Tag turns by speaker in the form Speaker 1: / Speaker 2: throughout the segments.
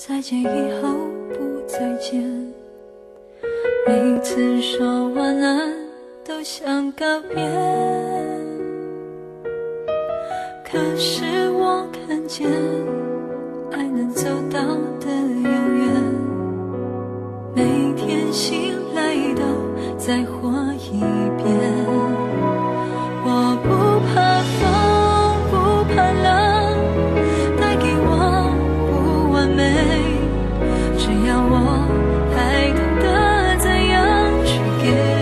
Speaker 1: 再见以后不再见，每次说晚安都像告别。可是我看见爱能走到的永远，每天醒来都再活一遍。我不怕风不怕浪带给我不完美，只要我还懂得怎样去给。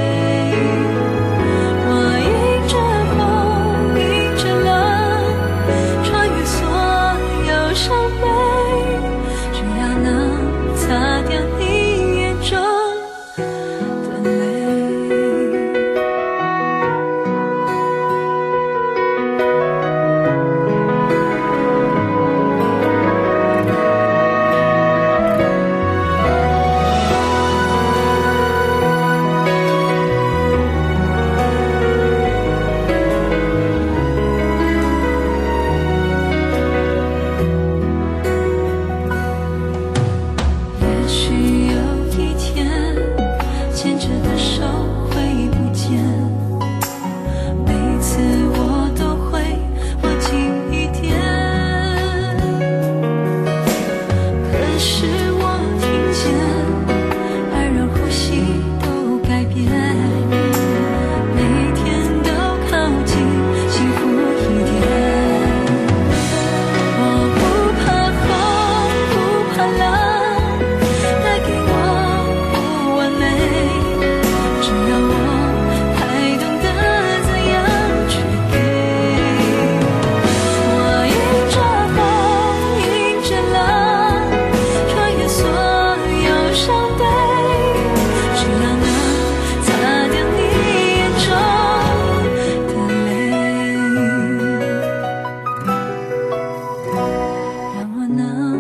Speaker 1: 我迎着风迎着浪穿越所有伤悲，只要能擦掉你眼中的泪。也许有一天牵着的手会不见，每次我都会握紧一点。可是我听见爱让呼吸都改变，每天都靠近幸福一点。我不怕风不怕浪带给我不完美，只要我还懂得怎样去给。我迎着风迎着浪穿越所有伤悲，只要能擦掉你眼中的泪，让我能